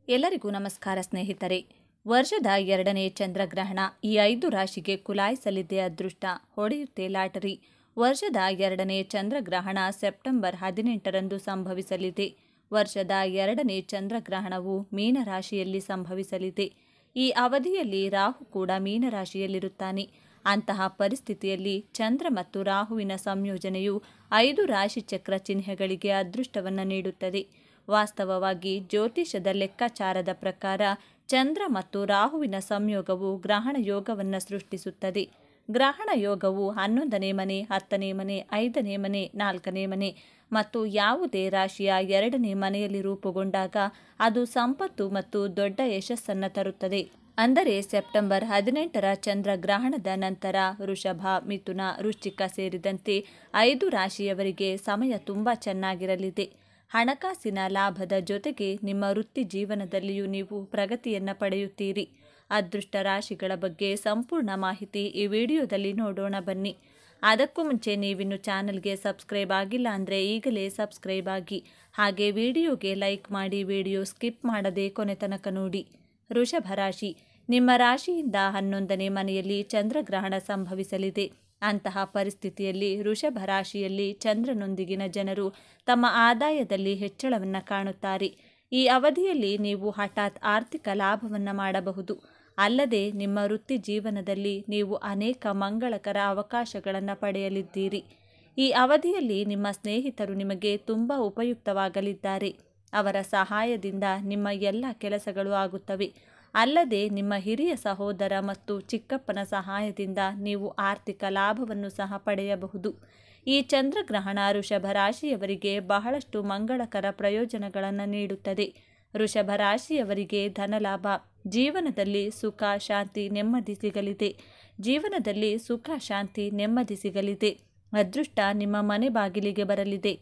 ಎಲ್ಲರಿಗೂ ನಮಸ್ಕಾರ ಸ್ನೇಹಿತರೆ. ವರ್ಷದ 2ನೇ ಚಂದ್ರಗ್ರಹಣ ಈ 5 ರಾಶಿಗೆ ಕುಲಾಯಿಸಲಿದೆ ಅದೃಷ್ಟ, ಹೊಡೆಯುತ್ತೆ ಲಾಟರಿ. ವರ್ಷದ 2ನೇ ಚಂದ್ರಗ್ರಹಣ ಸೆಪ್ಟೆಂಬರ್ 18ರಂದು ಸಂಭವಿಸಲಿದೆ. ವರ್ಷದ 2ನೇ ಚಂದ್ರಗ್ರಹಣವು ಮೀನರಾಶಿಯಲ್ಲಿ ಸಂಭವಿಸಲಿದೆ. ಈ ಅವಧಿಯಲ್ಲಿ ರಾಹು ಕೂಡ ಮೀನರಾಶಿಯಲ್ಲಿರುತ್ತಾನೆ. ಅಂತಹ ಪರಿಸ್ಥಿತಿಯಲ್ಲಿ ಚಂದ್ರ ಮತ್ತು ರಾಹುವಿನ ಸಂಯೋಜನೆಯು 5 ರಾಶಿಚಕ್ರ ಚಿಹ್ನೆಗಳಿಗೆ ಅದೃಷ್ಟವನ್ನು ನೀಡುತ್ತದೆ. ವಾಸ್ತವವಾಗಿ ಜ್ಯೋತಿಷದ ಲೆಕ್ಕಾಚಾರದ ಪ್ರಕಾರ ಚಂದ್ರ ಮತ್ತು ರಾಹುವಿನ ಸಂಯೋಗವು ಗ್ರಹಣ ಯೋಗವನ್ನು ಸೃಷ್ಟಿಸುತ್ತದೆ. ಗ್ರಹಣ ಯೋಗವು 11ನೇ ಮನೆ, 10ನೇ ಮನೆ, 5ನೇ ಮನೆ, 4ನೇ ಮನೆ ಮತ್ತು ಯಾವುದೇ ರಾಶಿಯ 2ನೇ ಮನೆಯಲ್ಲಿ ರೂಪುಗೊಂಡಾಗ ಅದು ಸಂಪತ್ತು ಮತ್ತು ದೊಡ್ಡ ಯಶಸ್ಸನ್ನು ತರುತ್ತದೆ. ಅಂದರೆ ಸೆಪ್ಟೆಂಬರ್ 18ರ ಚಂದ್ರಗ್ರಹಣದ ನಂತರ ವೃಷಭ, ಮಿಥುನ, ವೃಶ್ಚಿಕ ಸೇರಿದಂತೆ 5 ರಾಶಿಯವರಿಗೆ ಸಮಯ ತುಂಬ ಚೆನ್ನಾಗಿರಲಿದೆ. ಹಣಕಾಸಿನ ಲಾಭದ ಜೊತೆಗೆ ನಿಮ್ಮ ವೃತ್ತಿ ಜೀವನದಲ್ಲಿಯೂ ನೀವು ಪ್ರಗತಿಯನ್ನು ಪಡೆಯುತ್ತೀರಿ. ಅದೃಷ್ಟ ರಾಶಿಗಳ ಬಗ್ಗೆ ಸಂಪೂರ್ಣ ಮಾಹಿತಿ ಈ ವಿಡಿಯೋದಲ್ಲಿ ನೋಡೋಣ ಬನ್ನಿ. ಅದಕ್ಕೂ ಮುಂಚೆ ನೀವಿನ್ನು ಚಾನಲ್ಗೆ ಸಬ್ಸ್ಕ್ರೈಬ್ ಆಗಿಲ್ಲ ಅಂದರೆ ಈಗಲೇ ಸಬ್ಸ್ಕ್ರೈಬ್ ಆಗಿ, ಹಾಗೆ ವಿಡಿಯೋಗೆ ಲೈಕ್ ಮಾಡಿ, ವಿಡಿಯೋ ಸ್ಕಿಪ್ ಮಾಡದೆ ಕೊನೆ ತನಕ ನೋಡಿ. ವೃಷಭ ರಾಶಿ, ನಿಮ್ಮ ರಾಶಿಯಿಂದ 11ನೇ ಮನೆಯಲ್ಲಿ ಚಂದ್ರಗ್ರಹಣ ಸಂಭವಿಸಲಿದೆ. ಅಂತಹ ಪರಿಸ್ಥಿತಿಯಲ್ಲಿ ವೃಷಭ ರಾಶಿಯಲ್ಲಿ ಚಂದ್ರನೊಂದಿಗಿನ ಜನರು ತಮ್ಮ ಆದಾಯದಲ್ಲಿ ಹೆಚ್ಚಳವನ್ನು ಕಾಣುತ್ತಾರೆ. ಈ ಅವಧಿಯಲ್ಲಿ ನೀವು ಹಠಾತ್ ಆರ್ಥಿಕ ಲಾಭವನ್ನು ಮಾಡಬಹುದು. ಅಲ್ಲದೆ ನಿಮ್ಮ ವೃತ್ತಿ ಜೀವನದಲ್ಲಿ ನೀವು ಅನೇಕ ಮಂಗಳಕರ ಅವಕಾಶಗಳನ್ನು ಪಡೆಯಲಿದ್ದೀರಿ. ಈ ಅವಧಿಯಲ್ಲಿ ನಿಮ್ಮ ಸ್ನೇಹಿತರು ನಿಮಗೆ ತುಂಬ ಉಪಯುಕ್ತವಾಗಲಿದ್ದಾರೆ. ಅವರ ಸಹಾಯದಿಂದ ನಿಮ್ಮ ಎಲ್ಲ ಕೆಲಸಗಳು ಆಗುತ್ತವೆ. ಅಲ್ಲದೆ ನಿಮ್ಮ ಹಿರಿಯ ಸಹೋದರ ಮತ್ತು ಚಿಕ್ಕಪ್ಪನ ಸಹಾಯದಿಂದ ನೀವು ಆರ್ಥಿಕ ಲಾಭವನ್ನು ಸಹ ಪಡೆಯಬಹುದು. ಈ ಚಂದ್ರಗ್ರಹಣ ವೃಷಭ ರಾಶಿಯವರಿಗೆ ಬಹಳಷ್ಟು ಮಂಗಳಕರ ಪ್ರಯೋಜನಗಳನ್ನು ನೀಡುತ್ತದೆ. ವೃಷಭ ರಾಶಿಯವರಿಗೆ ಧನಲಾಭ, ಜೀವನದಲ್ಲಿ ಸುಖ, ಶಾಂತಿ, ನೆಮ್ಮದಿ ಸಿಗಲಿದೆ. ಜೀವನದಲ್ಲಿ ಸುಖ, ಶಾಂತಿ, ನೆಮ್ಮದಿ ಸಿಗಲಿದೆ. ಅದೃಷ್ಟ ನಿಮ್ಮ ಮನೆ ಬಾಗಿಲಿಗೆ ಬರಲಿದೆ.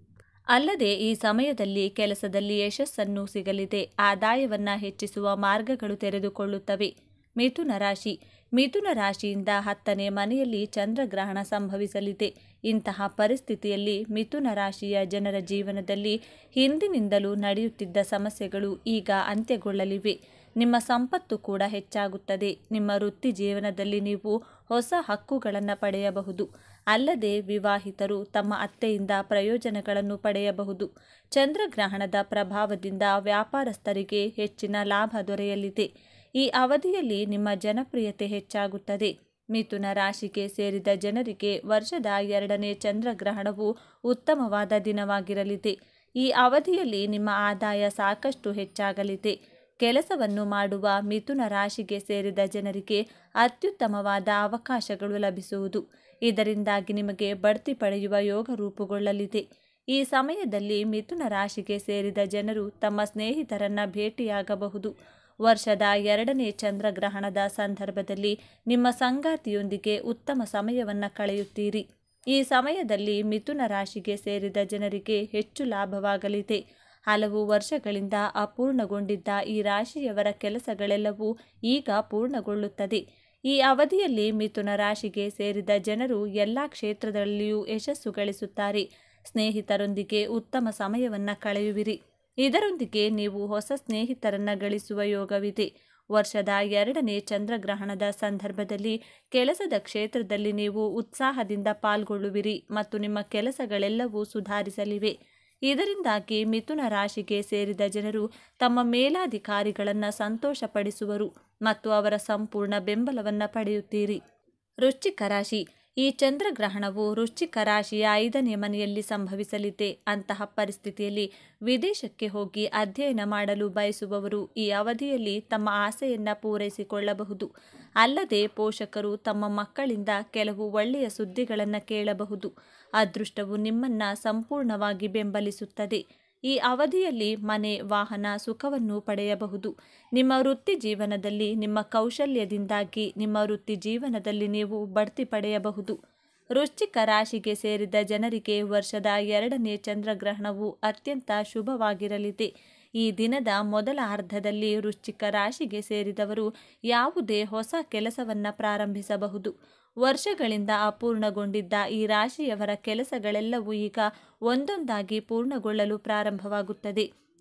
ಅಲ್ಲದೆ ಈ ಸಮಯದಲ್ಲಿ ಕೆಲಸದಲ್ಲಿ ಯಶಸ್ಸನ್ನು ಸಿಗಲಿದೆ. ಆದಾಯವನ್ನು ಹೆಚ್ಚಿಸುವ ಮಾರ್ಗಗಳು ತೆರೆದುಕೊಳ್ಳುತ್ತವೆ. ಮಿಥುನ ರಾಶಿ, ಮಿಥುನ ರಾಶಿಯಿಂದ 10ನೇ ಮನೆಯಲ್ಲಿ ಚಂದ್ರಗ್ರಹಣ ಸಂಭವಿಸಲಿದೆ. ಇಂತಹ ಪರಿಸ್ಥಿತಿಯಲ್ಲಿ ಮಿಥುನ ರಾಶಿಯ ಜನರ ಜೀವನದಲ್ಲಿ ಹಿಂದಿನಿಂದಲೂ ನಡೆಯುತ್ತಿದ್ದ ಸಮಸ್ಯೆಗಳು ಈಗ ಅಂತ್ಯಗೊಳ್ಳಲಿವೆ. ನಿಮ್ಮ ಸಂಪತ್ತು ಕೂಡ ಹೆಚ್ಚಾಗುತ್ತದೆ. ನಿಮ್ಮ ವೃತ್ತಿ ಜೀವನದಲ್ಲಿ ನೀವು ಹೊಸ ಹಕ್ಕುಗಳನ್ನು ಪಡೆಯಬಹುದು. ಅಲ್ಲದೆ ವಿವಾಹಿತರು ತಮ್ಮ ಅತ್ತೆಯಿಂದ ಪ್ರಯೋಜನಗಳನ್ನು ಪಡೆಯಬಹುದು. ಚಂದ್ರಗ್ರಹಣದ ಪ್ರಭಾವದಿಂದ ವ್ಯಾಪಾರಸ್ಥರಿಗೆ ಹೆಚ್ಚಿನ ಲಾಭ ದೊರೆಯಲಿದೆ. ಈ ಅವಧಿಯಲ್ಲಿ ನಿಮ್ಮ ಜನಪ್ರಿಯತೆ ಹೆಚ್ಚಾಗುತ್ತದೆ. ಮಿಥುನ ರಾಶಿಗೆ ಸೇರಿದ ಜನರಿಗೆ ವರ್ಷದ 2ನೇ ಚಂದ್ರಗ್ರಹಣವು ಉತ್ತಮವಾದ ದಿನವಾಗಿರಲಿದೆ. ಈ ಅವಧಿಯಲ್ಲಿ ನಿಮ್ಮ ಆದಾಯ ಸಾಕಷ್ಟು ಹೆಚ್ಚಾಗಲಿದೆ. ಕೆಲಸವನ್ನು ಮಾಡುವ ಮಿಥುನ ರಾಶಿಗೆ ಸೇರಿದ ಜನರಿಗೆ ಅತ್ಯುತ್ತಮವಾದ ಅವಕಾಶಗಳು ಲಭಿಸುವುದು. ಇದರಿಂದಾಗಿ ನಿಮಗೆ ಬಡ್ತಿ ಪಡೆಯುವ ಯೋಗ ರೂಪುಗೊಳ್ಳಲಿದೆ. ಈ ಸಮಯದಲ್ಲಿ ಮಿಥುನ ರಾಶಿಗೆ ಸೇರಿದ ಜನರು ತಮ್ಮ ಸ್ನೇಹಿತರನ್ನು ಭೇಟಿಯಾಗಬಹುದು. ವರ್ಷದ 2ನೇ ಚಂದ್ರಗ್ರಹಣದ ಸಂದರ್ಭದಲ್ಲಿ ನಿಮ್ಮ ಸಂಗಾತಿಯೊಂದಿಗೆ ಉತ್ತಮ ಸಮಯವನ್ನು ಕಳೆಯುತ್ತೀರಿ. ಈ ಸಮಯದಲ್ಲಿ ಮಿಥುನ ರಾಶಿಗೆ ಸೇರಿದ ಜನರಿಗೆ ಹೆಚ್ಚು ಲಾಭವಾಗಲಿದೆ. ಹಲವು ವರ್ಷಗಳಿಂದ ಅಪೂರ್ಣಗೊಂಡಿದ್ದ ಈ ರಾಶಿಯವರ ಕೆಲಸಗಳೆಲ್ಲವೂ ಈಗ ಪೂರ್ಣಗೊಳ್ಳುತ್ತದೆ. ಈ ಅವಧಿಯಲ್ಲಿ ಮಿಥುನ ರಾಶಿಗೆ ಸೇರಿದ ಜನರು ಎಲ್ಲ ಕ್ಷೇತ್ರದಲ್ಲಿಯೂ ಯಶಸ್ಸು ಗಳಿಸುತ್ತಾರೆ. ಸ್ನೇಹಿತರೊಂದಿಗೆ ಉತ್ತಮ ಸಮಯವನ್ನು ಕಳೆಯುವಿರಿ. ಇದರೊಂದಿಗೆ ನೀವು ಹೊಸ ಸ್ನೇಹಿತರನ್ನು ಗಳಿಸುವ ಯೋಗವಿದೆ. ವರ್ಷದ 2ನೇ ಚಂದ್ರಗ್ರಹಣದ ಸಂದರ್ಭದಲ್ಲಿ ಕೆಲಸದ ಕ್ಷೇತ್ರದಲ್ಲಿ ನೀವು ಉತ್ಸಾಹದಿಂದ ಪಾಲ್ಗೊಳ್ಳುವಿರಿ ಮತ್ತು ನಿಮ್ಮ ಕೆಲಸಗಳೆಲ್ಲವೂ ಸುಧಾರಿಸಲಿವೆ. ಇದರಿಂದಾಗಿ ಮಿಥುನ ರಾಶಿಗೆ ಸೇರಿದ ಜನರು ತಮ್ಮ ಮೇಲಾಧಿಕಾರಿಗಳನ್ನು ಸಂತೋಷಪಡಿಸುವರು ಮತ್ತು ಅವರ ಸಂಪೂರ್ಣ ಬೆಂಬಲವನ್ನು ಪಡೆಯುತ್ತೀರಿ. ವೃಶ್ಚಿಕ ರಾಶಿ, ಈ ಚಂದ್ರಗ್ರಹಣವು ವೃಶ್ಚಿಕ ರಾಶಿಯ 5ನೇ ಮನೆಯಲ್ಲಿ ಸಂಭವಿಸಲಿದೆ. ಅಂತಹ ಪರಿಸ್ಥಿತಿಯಲ್ಲಿ ವಿದೇಶಕ್ಕೆ ಹೋಗಿ ಅಧ್ಯಯನ ಮಾಡಲು ಬಯಸುವವರು ಈ ಅವಧಿಯಲ್ಲಿ ತಮ್ಮ ಆಸೆಯನ್ನು ಪೂರೈಸಿಕೊಳ್ಳಬಹುದು. ಅಲ್ಲದೆ ಪೋಷಕರು ತಮ್ಮ ಮಕ್ಕಳಿಂದ ಕೆಲವು ಒಳ್ಳೆಯ ಸುದ್ದಿಗಳನ್ನು ಕೇಳಬಹುದು. ಅದೃಷ್ಟವು ನಿಮ್ಮನ್ನು ಸಂಪೂರ್ಣವಾಗಿ ಬೆಂಬಲಿಸುತ್ತದೆ. ಈ ಅವಧಿಯಲ್ಲಿ ಮನೆ, ವಾಹನ, ಸುಖವನ್ನು ಪಡೆಯಬಹುದು. ನಿಮ್ಮ ವೃತ್ತಿ ಜೀವನದಲ್ಲಿ ನಿಮ್ಮ ಕೌಶಲ್ಯದಿಂದಾಗಿ ನಿಮ್ಮ ವೃತ್ತಿ ಜೀವನದಲ್ಲಿ ನೀವು ಬಡ್ತಿ ಪಡೆಯಬಹುದು. ವೃಶ್ಚಿಕ ರಾಶಿಗೆ ಸೇರಿದ ಜನರಿಗೆ ವರ್ಷದ 2ನೇ ಚಂದ್ರಗ್ರಹಣವು ಅತ್ಯಂತ ಶುಭವಾಗಿರಲಿದೆ. ಈ ದಿನದ ಮೊದಲ ಅರ್ಧದಲ್ಲಿ ವೃಶ್ಚಿಕ ರಾಶಿಗೆ ಸೇರಿದವರು ಯಾವುದೇ ಹೊಸ ಕೆಲಸವನ್ನು ಪ್ರಾರಂಭಿಸಬಹುದು. ವರ್ಷಗಳಿಂದ ಅಪೂರ್ಣಗೊಂಡಿದ್ದ ಈ ರಾಶಿಯವರ ಕೆಲಸಗಳೆಲ್ಲವೂ ಈಗ ಒಂದೊಂದಾಗಿ ಪೂರ್ಣಗೊಳ್ಳಲು ಪ್ರಾರಂಭವಾಗುತ್ತದೆ.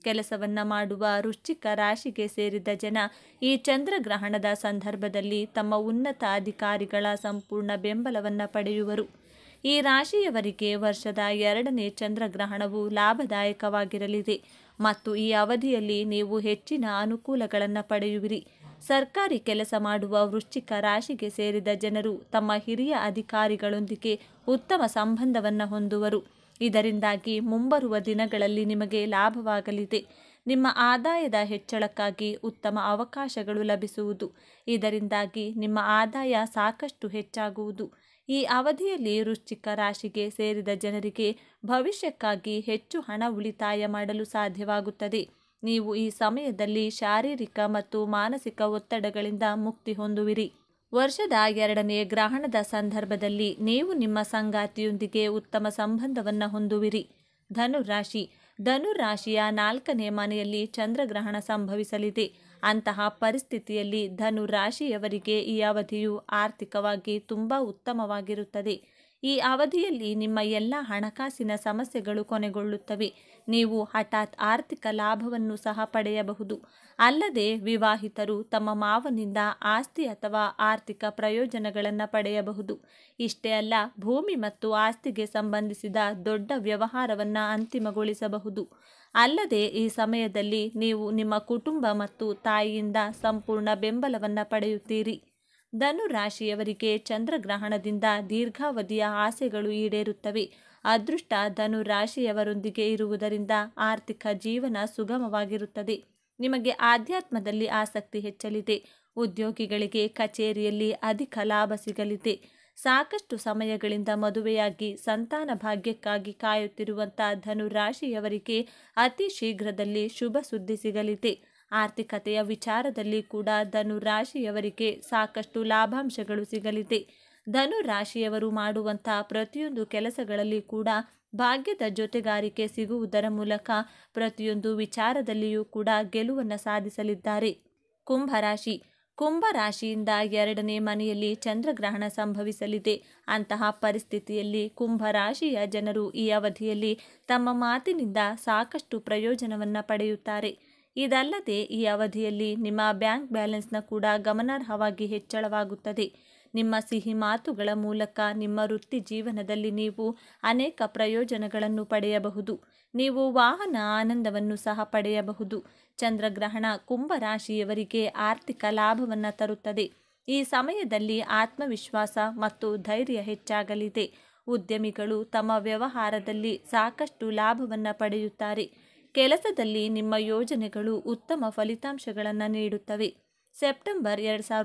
ಕೆಲಸವನ್ನ ಮಾಡುವ ವೃಶ್ಚಿಕ ರಾಶಿಗೆ ಸೇರಿದ ಜನ ಈ ಚಂದ್ರಗ್ರಹಣದ ಸಂದರ್ಭದಲ್ಲಿ ತಮ್ಮ ಉನ್ನತ ಅಧಿಕಾರಿಗಳ ಸಂಪೂರ್ಣ ಬೆಂಬಲವನ್ನು ಪಡೆಯುವರು. ಈ ರಾಶಿಯವರಿಗೆ ವರ್ಷದ 2ನೇ ಚಂದ್ರಗ್ರಹಣವು ಲಾಭದಾಯಕವಾಗಿರಲಿದೆ ಮತ್ತು ಈ ಅವಧಿಯಲ್ಲಿ ನೀವು ಹೆಚ್ಚಿನ ಅನುಕೂಲಗಳನ್ನು ಪಡೆಯುವಿರಿ. ಸರ್ಕಾರಿ ಕೆಲಸ ಮಾಡುವ ವೃಶ್ಚಿಕ ರಾಶಿಗೆ ಸೇರಿದ ಜನರು ತಮ್ಮ ಹಿರಿಯ ಅಧಿಕಾರಿಗಳೊಂದಿಗೆ ಉತ್ತಮ ಸಂಬಂಧವನ್ನು ಹೊಂದುವರು. ಇದರಿಂದಾಗಿ ಮುಂಬರುವ ದಿನಗಳಲ್ಲಿ ನಿಮಗೆ ಲಾಭವಾಗಲಿದೆ. ನಿಮ್ಮ ಆದಾಯದ ಹೆಚ್ಚಳಕ್ಕಾಗಿ ಉತ್ತಮ ಅವಕಾಶಗಳು ಲಭಿಸುವುದು. ಇದರಿಂದಾಗಿ ನಿಮ್ಮ ಆದಾಯ ಸಾಕಷ್ಟು ಹೆಚ್ಚಾಗುವುದು. ಈ ಅವಧಿಯಲ್ಲಿ ವೃಶ್ಚಿಕ ರಾಶಿಗೆ ಸೇರಿದ ಜನರಿಗೆ ಭವಿಷ್ಯಕ್ಕಾಗಿ ಹೆಚ್ಚು ಹಣ ಉಳಿತಾಯ ಮಾಡಲು ಸಾಧ್ಯವಾಗುತ್ತದೆ. ನೀವು ಈ ಸಮಯದಲ್ಲಿ ಶಾರೀರಿಕ ಮತ್ತು ಮಾನಸಿಕ ಒತ್ತಡಗಳಿಂದ ಮುಕ್ತಿ ಹೊಂದುವಿರಿ. ವರ್ಷದ 2ನೇ ಗ್ರಹಣದ ಸಂದರ್ಭದಲ್ಲಿ ನೀವು ನಿಮ್ಮ ಸಂಗಾತಿಯೊಂದಿಗೆ ಉತ್ತಮ ಸಂಬಂಧವನ್ನು ಹೊಂದುವಿರಿ. ಧನುರಾಶಿ. ಧನುರಾಶಿಯ 4ನೇ ಮನೆಯಲ್ಲಿ ಚಂದ್ರಗ್ರಹಣ ಸಂಭವಿಸಲಿದೆ. ಅಂತಹ ಪರಿಸ್ಥಿತಿಯಲ್ಲಿ ಧನುರಾಶಿಯವರಿಗೆ ಈ ಅವಧಿಯು ಆರ್ಥಿಕವಾಗಿ ತುಂಬ ಉತ್ತಮವಾಗಿರುತ್ತದೆ. ಈ ಅವಧಿಯಲ್ಲಿ ನಿಮ್ಮ ಎಲ್ಲ ಹಣಕಾಸಿನ ಸಮಸ್ಯೆಗಳು ಕೊನೆಗೊಳ್ಳುತ್ತವೆ. ನೀವು ಹಠಾತ್ ಆರ್ಥಿಕ ಲಾಭವನ್ನು ಸಹ ಪಡೆಯಬಹುದು. ಅಲ್ಲದೆ ವಿವಾಹಿತರು ತಮ್ಮ ಮಾವನಿಂದ ಆಸ್ತಿ ಅಥವಾ ಆರ್ಥಿಕ ಪ್ರಯೋಜನಗಳನ್ನು ಪಡೆಯಬಹುದು. ಇಷ್ಟೇ ಅಲ್ಲ, ಭೂಮಿ ಮತ್ತು ಆಸ್ತಿಗೆ ಸಂಬಂಧಿಸಿದ ದೊಡ್ಡ ವ್ಯವಹಾರವನ್ನು ಅಂತಿಮಗೊಳಿಸಬಹುದು. ಅಲ್ಲದೆ ಈ ಸಮಯದಲ್ಲಿ ನೀವು ನಿಮ್ಮ ಕುಟುಂಬ ಮತ್ತು ತಾಯಿಯಿಂದ ಸಂಪೂರ್ಣ ಬೆಂಬಲವನ್ನು ಪಡೆಯುತ್ತೀರಿ. ಧನುರಾಶಿಯವರಿಗೆ ಚಂದ್ರಗ್ರಹಣದಿಂದ ದೀರ್ಘಾವಧಿಯ ಆಸೆಗಳು ಈಡೇರುತ್ತವೆ. ಅದೃಷ್ಟ ಧನುರಾಶಿಯವರೊಂದಿಗೆ ಇರುವುದರಿಂದ ಆರ್ಥಿಕ ಜೀವನ ಸುಗಮವಾಗಿರುತ್ತದೆ. ನಿಮಗೆ ಆಧ್ಯಾತ್ಮದಲ್ಲಿ ಆಸಕ್ತಿ ಹೆಚ್ಚಲಿದೆ. ಉದ್ಯೋಗಿಗಳಿಗೆ ಕಚೇರಿಯಲ್ಲಿ ಅಧಿಕ ಲಾಭ ಸಿಗಲಿದೆ. ಸಾಕಷ್ಟು ಸಮಯಗಳಿಂದ ಮದುವೆಯಾಗಿ ಸಂತಾನ ಭಾಗ್ಯಕ್ಕಾಗಿ ಕಾಯುತ್ತಿರುವಂಥ ಧನುರಾಶಿಯವರಿಗೆ ಅತಿ ಶೀಘ್ರದಲ್ಲಿ ಶುಭ ಸುದ್ದಿ ಸಿಗಲಿದೆ. ಆರ್ಥಿಕತೆಯ ವಿಚಾರದಲ್ಲಿ ಕೂಡ ಧನುರಾಶಿಯವರಿಗೆ ಸಾಕಷ್ಟು ಲಾಭಾಂಶಗಳು ಸಿಗಲಿದೆ. ಧನುರಾಶಿಯವರು ಮಾಡುವಂಥ ಪ್ರತಿಯೊಂದು ಕೆಲಸಗಳಲ್ಲಿ ಕೂಡ ಭಾಗ್ಯದ ಜೊತೆಗಾರಿಕೆ ಸಿಗುವುದರ ಮೂಲಕ ಪ್ರತಿಯೊಂದು ವಿಚಾರದಲ್ಲಿಯೂ ಕೂಡ ಗೆಲುವನ್ನು ಸಾಧಿಸಲಿದ್ದಾರೆ. ಕುಂಭರಾಶಿ. ಕುಂಭರಾಶಿಯಿಂದ 2ನೇ ಮನೆಯಲ್ಲಿ ಚಂದ್ರಗ್ರಹಣ ಸಂಭವಿಸಲಿದೆ. ಅಂತಹ ಪರಿಸ್ಥಿತಿಯಲ್ಲಿ ಕುಂಭರಾಶಿಯ ಜನರು ಈ ಅವಧಿಯಲ್ಲಿ ತಮ್ಮ ಮಾತಿನಿಂದ ಸಾಕಷ್ಟು ಪ್ರಯೋಜನವನ್ನು ಪಡೆಯುತ್ತಾರೆ. ಇದಲ್ಲದೆ ಈ ಅವಧಿಯಲ್ಲಿ ನಿಮ್ಮ ಬ್ಯಾಂಕ್ ಬ್ಯಾಲೆನ್ಸ್ನ ಕೂಡ ಗಮನಾರ್ಹವಾಗಿ ಹೆಚ್ಚಳವಾಗುತ್ತದೆ. ನಿಮ್ಮ ಸಿಹಿ ಮಾತುಗಳ ಮೂಲಕ ನಿಮ್ಮ ವೃತ್ತಿ ಜೀವನದಲ್ಲಿ ನೀವು ಅನೇಕ ಪ್ರಯೋಜನಗಳನ್ನು ಪಡೆಯಬಹುದು. ನೀವು ವಾಹನ ಆನಂದವನ್ನು ಸಹ ಪಡೆಯಬಹುದು. ಚಂದ್ರಗ್ರಹಣ ಕುಂಭರಾಶಿಯವರಿಗೆ ಆರ್ಥಿಕ ಲಾಭವನ್ನು ತರುತ್ತದೆ. ಈ ಸಮಯದಲ್ಲಿ ಆತ್ಮವಿಶ್ವಾಸ ಮತ್ತು ಧೈರ್ಯ ಹೆಚ್ಚಾಗಲಿದೆ. ಉದ್ಯಮಿಗಳು ತಮ್ಮ ವ್ಯವಹಾರದಲ್ಲಿ ಸಾಕಷ್ಟು ಲಾಭವನ್ನು ಪಡೆಯುತ್ತಾರೆ. ಕೆಲಸದಲ್ಲಿ ನಿಮ್ಮ ಯೋಜನೆಗಳು ಉತ್ತಮ ಫಲಿತಾಂಶಗಳನ್ನು ನೀಡುತ್ತವೆ. ಸೆಪ್ಟೆಂಬರ್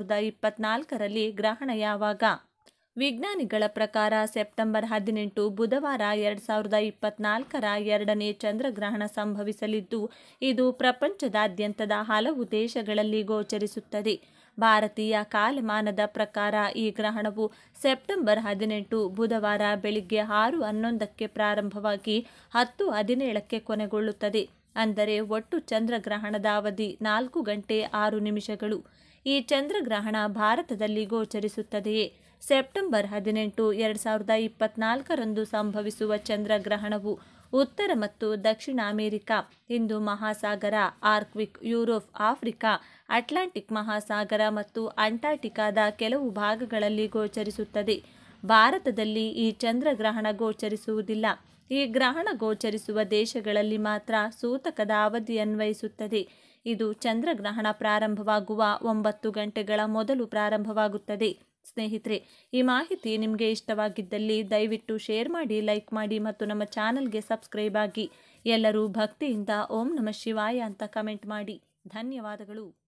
2024ರಲ್ಲಿ ಗ್ರಹಣ ಯಾವಾಗ? ವಿಜ್ಞಾನಿಗಳ ಪ್ರಕಾರ ಸೆಪ್ಟೆಂಬರ್ 18 ಬುಧವಾರ 2024ರ 2ನೇ ಚಂದ್ರಗ್ರಹಣ ಸಂಭವಿಸಲಿದ್ದು, ಇದು ಪ್ರಪಂಚದಾದ್ಯಂತದ ಹಲವು ದೇಶಗಳಲ್ಲಿ ಗೋಚರಿಸುತ್ತದೆ. ಭಾರತೀಯ ಕಾಲಮಾನದ ಪ್ರಕಾರ ಈ ಗ್ರಹಣವು ಸೆಪ್ಟೆಂಬರ್ 18 ಬುಧವಾರ ಬೆಳಿಗ್ಗೆ 6:11ಕ್ಕೆ ಪ್ರಾರಂಭವಾಗಿ 10:17ಕ್ಕೆ ಕೊನೆಗೊಳ್ಳುತ್ತದೆ. ಅಂದರೆ ಒಟ್ಟು ಚಂದ್ರಗ್ರಹಣದ ಅವಧಿ 4 ಗಂಟೆ 6 ನಿಮಿಷಗಳು. ಈ ಚಂದ್ರಗ್ರಹಣ ಭಾರತದಲ್ಲಿ ಗೋಚರಿಸುತ್ತದೆಯೇ? ಸೆಪ್ಟೆಂಬರ್ 18, 2024ರಂದು ಸಂಭವಿಸುವ ಚಂದ್ರಗ್ರಹಣವು ಉತ್ತರ ಮತ್ತು ದಕ್ಷಿಣ ಅಮೆರಿಕ, ಹಿಂದೂ ಮಹಾಸಾಗರ, ಆರ್ಕ್ಟಿಕ್, ಯುರೋಪ್, ಆಫ್ರಿಕಾ, ಅಟ್ಲಾಂಟಿಕ್ ಮಹಾಸಾಗರ ಮತ್ತು ಅಂಟಾರ್ಟಿಕಾದ ಕೆಲವು ಭಾಗಗಳಲ್ಲಿ ಗೋಚರಿಸುತ್ತದೆ. ಭಾರತದಲ್ಲಿ ಈ ಚಂದ್ರಗ್ರಹಣ ಗೋಚರಿಸುವುದಿಲ್ಲ. ಈ ಗ್ರಹಣ ಗೋಚರಿಸುವ ದೇಶಗಳಲ್ಲಿ ಮಾತ್ರ ಸೂತಕದ ಅವಧಿ ಅನ್ವಯಿಸುತ್ತದೆ. ಇದು ಚಂದ್ರಗ್ರಹಣ ಪ್ರಾರಂಭವಾಗುವ 9 ಗಂಟೆಗಳ ಮೊದಲು ಪ್ರಾರಂಭವಾಗುತ್ತದೆ. ಸ್ನೇಹಿತರೆ, ಈ ಮಾಹಿತಿ ನಿಮಗೆ ಇಷ್ಟವಾಗಿದ್ದಲ್ಲಿ ದಯವಿಟ್ಟು ಶೇರ್ ಮಾಡಿ, ಲೈಕ್ ಮಾಡಿ ಮತ್ತು ನಮ್ಮ ಚಾನಲ್ಗೆ ಸಬ್ಸ್ಕ್ರೈಬ್ ಆಗಿ. ಎಲ್ಲರೂ ಭಕ್ತಿಯಿಂದ ಓಂ ನಮಃ ಶಿವಾಯ ಅಂತ ಕಮೆಂಟ್ ಮಾಡಿ. ಧನ್ಯವಾದಗಳು.